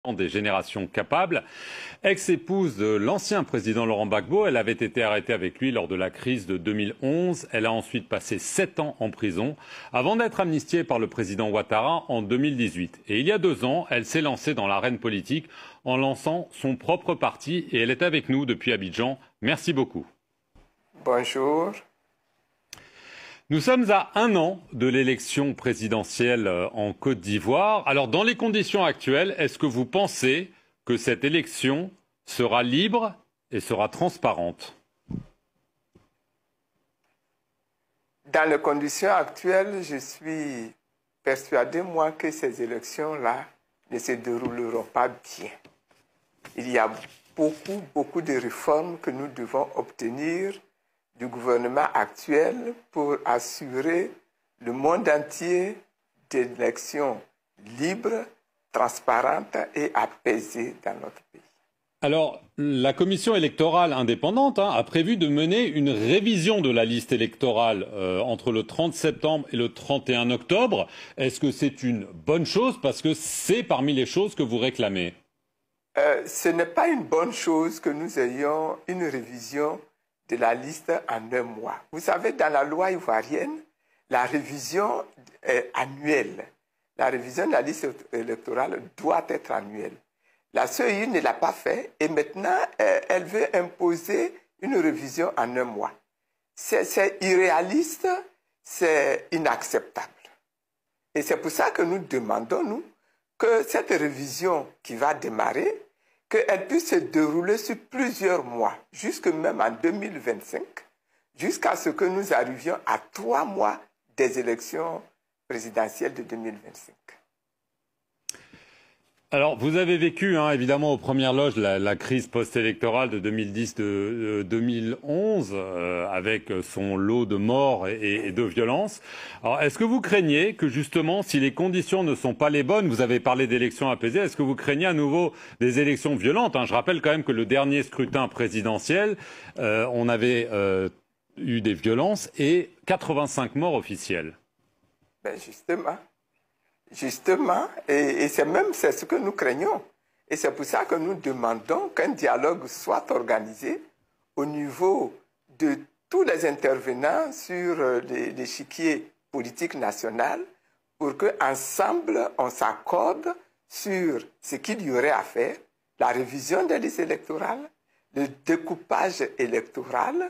des générations capables. Ex-épouse de l'ancien président Laurent Gbagbo, elle avait été arrêtée avec lui lors de la crise de 2011. Elle a ensuite passé 7 ans en prison avant d'être amnistiée par le président Ouattara en 2018. Et il y a 2 ans, elle s'est lancée dans l'arène politique en lançant son propre parti et elle est avec nous depuis Abidjan. Merci beaucoup. Bonjour. Nous sommes à 1 an de l'élection présidentielle en Côte d'Ivoire. Alors, dans les conditions actuelles, est-ce que vous pensez que cette élection sera libre et sera transparente? Dans les conditions actuelles, je suis persuadé, moi, que ces élections-là ne se dérouleront pas bien. Il y a beaucoup de réformes que nous devons obtenir du gouvernement actuel pour assurer le monde entier d'élections libres, transparentes et apaisées dans notre pays. Alors, la commission électorale indépendante a prévu de mener une révision de la liste électorale entre le 30 septembre et le 31 octobre. Est-ce que c'est une bonne chose? Parce que c'est parmi les choses que vous réclamez. Ce n'est pas une bonne chose que nous ayons une révision de la liste en 1 mois. Vous savez, dans la loi ivoirienne, la révision est annuelle. La révision de la liste électorale doit être annuelle. La CEI ne l'a pas fait et maintenant, elle veut imposer une révision en 1 mois. C'est irréaliste, c'est inacceptable. Et c'est pour ça que nous demandons, nous, que cette révision qui va démarrer, qu'elle puisse se dérouler sur plusieurs mois, jusque même en 2025, jusqu'à ce que nous arrivions à 3 mois des élections présidentielles de 2025. Alors, vous avez vécu, évidemment, aux premières loges, la crise post-électorale de 2010-2011, avec son lot de morts et de violences. Alors, est-ce que vous craignez que, justement, si les conditions ne sont pas les bonnes, vous avez parlé d'élections apaisées, est-ce que vous craignez à nouveau des élections violentes? Je rappelle quand même que le dernier scrutin présidentiel, on avait eu des violences et 85 morts officiels. Ben Justement, et c'est ce que nous craignons. Et c'est pour ça que nous demandons qu'un dialogue soit organisé au niveau de tous les intervenants sur l'échiquier politique national pour qu'ensemble, on s'accorde sur ce qu'il y aurait à faire, la révision des listes électorales, le découpage électoral,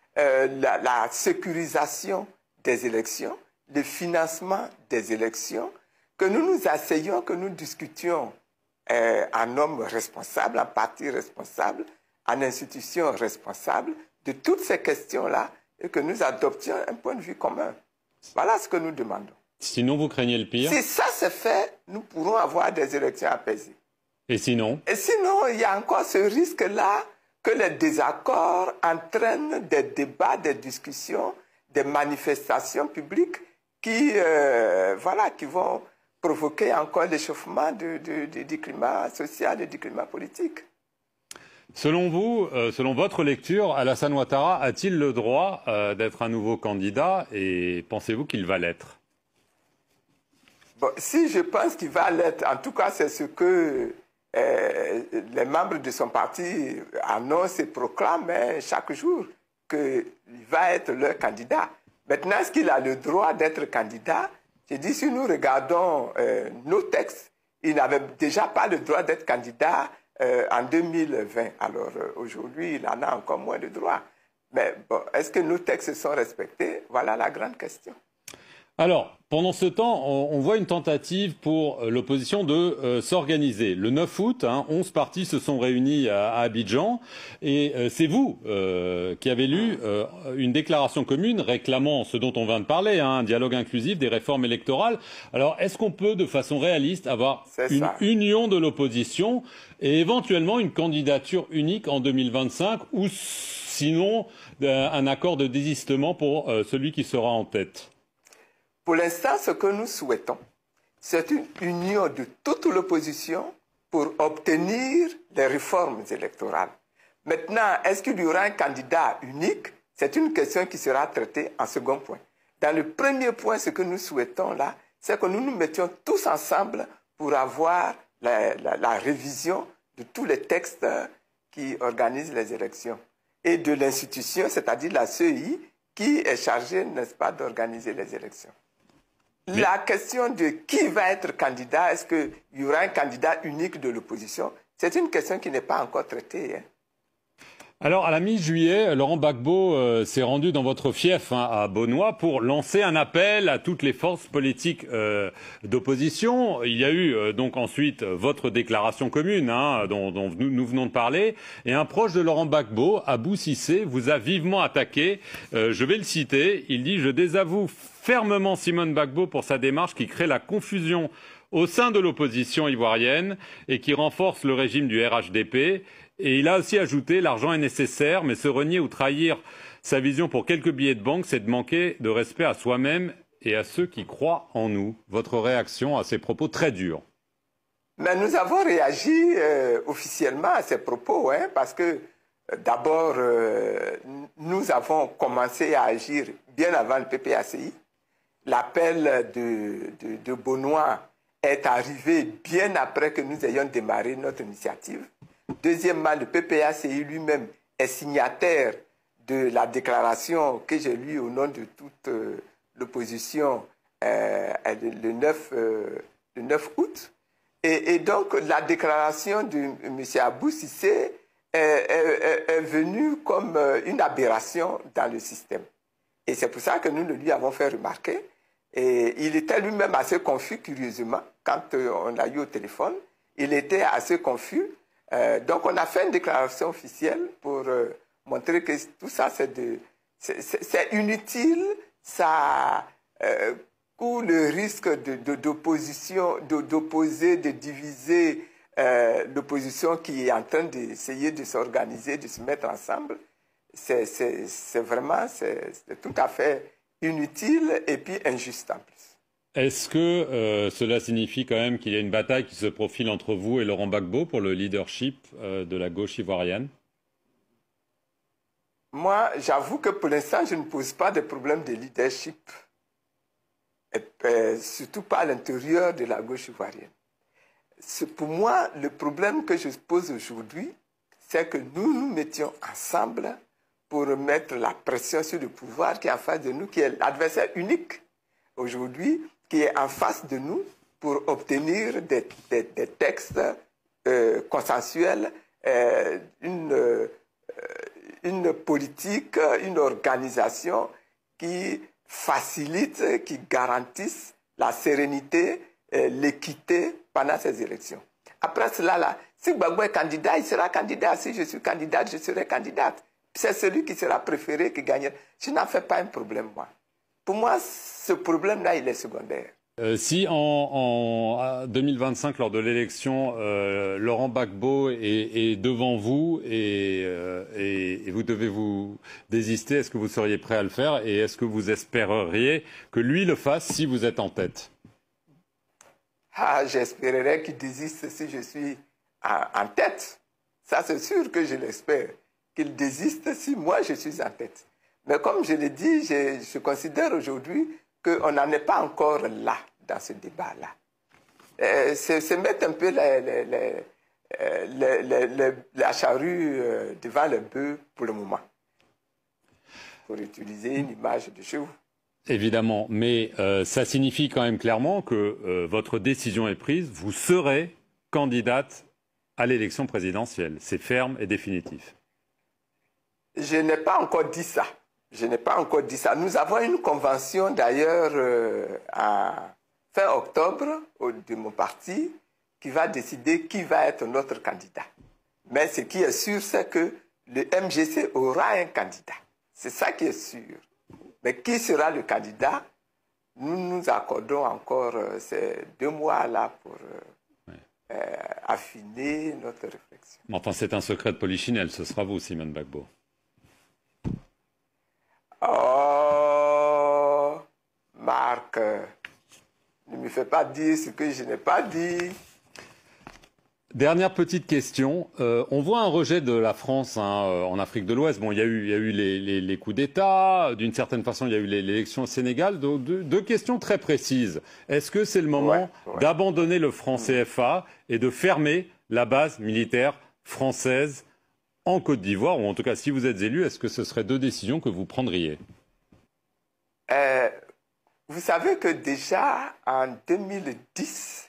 la sécurisation des élections, le financement des élections, que nous nous asseyions, que nous discutions en homme responsable, en parti responsable, en institution responsable, de toutes ces questions-là, et que nous adoptions un point de vue commun. Voilà ce que nous demandons. Sinon, vous craignez le pire? Si ça se fait, nous pourrons avoir des élections apaisées. Et sinon? Et sinon, il y a encore ce risque-là que les désaccords entraînent des débats, des discussions, des manifestations publiques qui vont provoquer encore l'échauffement du climat social et du climat politique. Selon vous, selon votre lecture, Alassane Ouattara a-t-il le droit d'être un nouveau candidat et pensez-vous qu'il va l'être? Bon, si je pense qu'il va l'être, en tout cas c'est ce que les membres de son parti annoncent et proclament chaque jour, qu'il va être leur candidat. Maintenant, est-ce qu'il a le droit d'être candidat? J'ai dit, si nous regardons nos textes, il n'avait déjà pas le droit d'être candidat en 2020. Alors aujourd'hui, il en a encore moins de droits. Mais bon, est-ce que nos textes sont respectés? Voilà la grande question. Alors, pendant ce temps, on voit une tentative pour l'opposition de s'organiser. Le 9 août, 11 partis se sont réunis à Abidjan et c'est vous qui avez lu une déclaration commune réclamant ce dont on vient de parler, un dialogue inclusif, des réformes électorales. Alors, est-ce qu'on peut, de façon réaliste, avoir une union de l'opposition et éventuellement une candidature unique en 2025 ou sinon un accord de désistement pour celui qui sera en tête? Pour l'instant, ce que nous souhaitons, c'est une union de toute l'opposition pour obtenir les réformes électorales. Maintenant, est-ce qu'il y aura un candidat unique? C'est une question qui sera traitée en second point. Dans le premier point, ce que nous souhaitons là, c'est que nous nous mettions tous ensemble pour avoir la révision de tous les textes qui organisent les élections et de l'institution, c'est-à-dire la CEI, qui est chargée, n'est-ce pas, d'organiser les élections. Mais la question de qui va être candidat, est-ce qu'il y aura un candidat unique de l'opposition, c'est une question qui n'est pas encore traitée. Alors, à la mi-juillet, Laurent Gbagbo s'est rendu dans votre fief à Beaunois pour lancer un appel à toutes les forces politiques d'opposition. Il y a eu donc ensuite votre déclaration commune dont nous venons de parler. Et un proche de Laurent Gbagbo, Abou Cissé, vous a vivement attaqué. Je vais le citer. Il dit « Je désavoue fermement Simone Gbagbo pour sa démarche qui crée la confusion au sein de l'opposition ivoirienne et qui renforce le régime du RHDP. » Et il a aussi ajouté « L'argent est nécessaire, mais se renier ou trahir sa vision pour quelques billets de banque, c'est de manquer de respect à soi-même et à ceux qui croient en nous. » Votre réaction à ces propos très durs? Mais nous avons réagi officiellement à ces propos, parce que d'abord, nous avons commencé à agir bien avant le PPACI. L'appel de Beaunois est arrivé bien après que nous ayons démarré notre initiative. Deuxièmement, le PPACI lui-même est signataire de la déclaration que j'ai lue au nom de toute l'opposition le 9 août. Et donc, la déclaration de M. Abou Cissé est venue comme une aberration dans le système. Et c'est pour ça que nous le lui avons fait remarquer. Et il était lui-même assez confus, curieusement, quand on l'a eu au téléphone. Il était assez confus. Donc, on a fait une déclaration officielle pour montrer que tout ça, c'est inutile, ça court le risque d'opposer, de diviser l'opposition qui est en train d'essayer de s'organiser, de se mettre ensemble. C'est vraiment tout à fait inutile et puis injuste en plus. Est-ce que cela signifie quand même qu'il y a une bataille qui se profile entre vous et Laurent Gbagbo pour le leadership de la gauche ivoirienne? Moi, j'avoue que pour l'instant, je ne pose pas de problème de leadership, et surtout pas à l'intérieur de la gauche ivoirienne. Pour moi, le problème que je pose aujourd'hui, c'est que nous nous mettions ensemble pour mettre la pression sur le pouvoir qui est en face de nous, qui est l'adversaire unique aujourd'hui, qui est en face de nous pour obtenir des textes consensuels, une politique, une organisation qui facilite, qui garantisse la sérénité, l'équité pendant ces élections. Après cela, si Gbagbo est candidat, il sera candidat. Si je suis candidate, je serai candidate. C'est celui qui sera préféré qui gagnera. Je n'en fais pas un problème, moi. Pour moi, ce problème-là, il est secondaire. Si en 2025, lors de l'élection, Laurent Gbagbo est devant vous et vous devez vous désister, est-ce que vous seriez prêt à le faire et est-ce que vous espéreriez que lui le fasse si vous êtes en tête? J'espérerais qu'il désiste si je suis en tête. Ça, c'est sûr que je l'espère. Qu'il désiste si moi, je suis en tête. Mais comme je l'ai dit, je considère aujourd'hui qu'on n'en est pas encore là, dans ce débat-là. C'est mettre un peu la charrue devant le bœuf pour le moment, pour utiliser une image de chez vous. Évidemment, mais ça signifie quand même clairement que votre décision est prise, vous serez candidate à l'élection présidentielle. C'est ferme et définitif. Je n'ai pas encore dit ça. Je n'ai pas encore dit ça. Nous avons une convention d'ailleurs à fin octobre de mon parti qui va décider qui va être notre candidat. Mais ce qui est sûr, c'est que le MGC aura un candidat. C'est ça qui est sûr. Mais qui sera le candidat? Nous nous accordons encore ces 2 mois-là pour affiner notre réflexion. Mais enfin, c'est un secret de polichinelle. Ce sera vous, Simone Gbagbo. Oh, Marc, ne me fais pas dire ce que je n'ai pas dit. Dernière petite question. On voit un rejet de la France en Afrique de l'Ouest. Bon, il y a eu les coups d'État. D'une certaine façon, il y a eu l'élection au Sénégal. Donc, deux questions très précises. Est-ce que c'est le moment d'abandonner le franc CFA et de fermer la base militaire française en Côte d'Ivoire? Ou en tout cas, si vous êtes élu, est-ce que ce seraient deux décisions que vous prendriez? Vous savez que déjà, en 2010,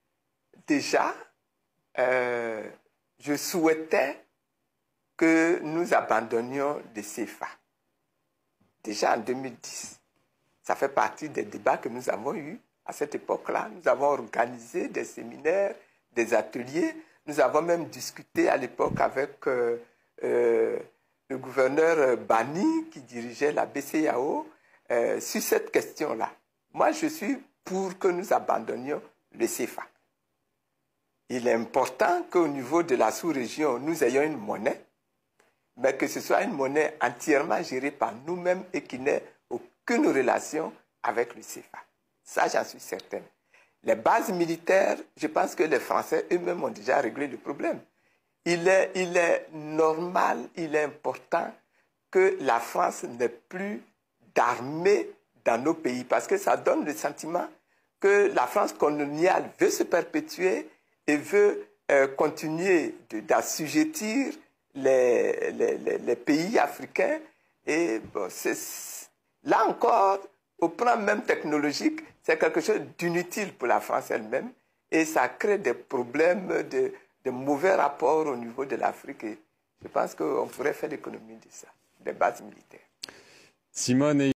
je souhaitais que nous abandonnions le CFA. Déjà en 2010. Ça fait partie des débats que nous avons eus à cette époque-là. Nous avons organisé des séminaires, des ateliers. Nous avons même discuté à l'époque avec le gouverneur Bani, qui dirigeait la BCEAO, sur cette question-là. Moi, je suis pour que nous abandonnions le CFA. Il est important qu'au niveau de la sous-région, nous ayons une monnaie, mais que ce soit une monnaie entièrement gérée par nous-mêmes et qui n'ait aucune relation avec le CFA. Ça, j'en suis certain. Les bases militaires, je pense que les Français eux-mêmes ont déjà réglé le problème. Il est normal, il est important que la France n'ait plus d'armée dans nos pays, parce que ça donne le sentiment que la France coloniale veut se perpétuer et veut continuer d'assujettir les pays africains. Et bon, là encore, au plan même technologique, c'est quelque chose d'inutile pour la France elle-même. Et ça crée des problèmes de mauvais rapports au niveau de l'Afrique. Et je pense qu'on pourrait faire l'économie de ça, des bases militaires. Simone